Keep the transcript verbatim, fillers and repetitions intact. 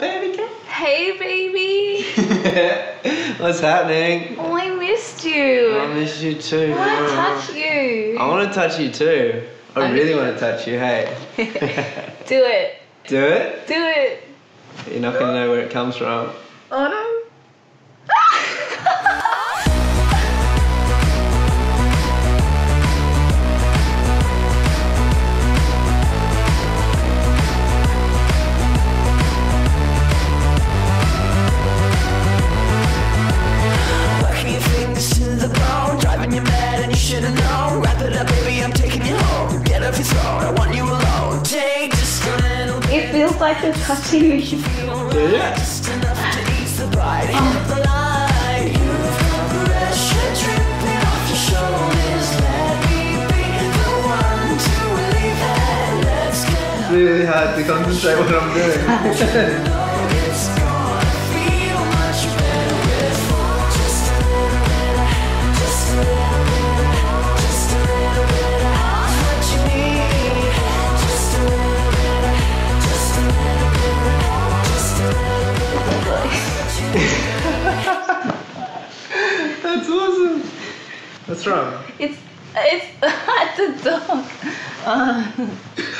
baby girl. Hey, baby. What's happening? Oh, I missed you. I miss you too. I want to touch you. I want to touch you too. I I really miss want to touch you, hey. Do it. Do it? Do it. You're not going to know where it comes from. Oh no. Should've known. Wrap it up, baby, I'm taking you home. Get off your throne, I want you alone. Take just a little bit. It feels like you're touching me. Yeah. Just enough to ease the bite. Hit the line. You've got pressure dripping off your shoulders. Let me be the one to relieve that. Let's get It's really hard to concentrate what I'm doing. it's gonna feel much better with just a little bit of, just a little bit. That's awesome. What's wrong? It's it's at the dog. Uh.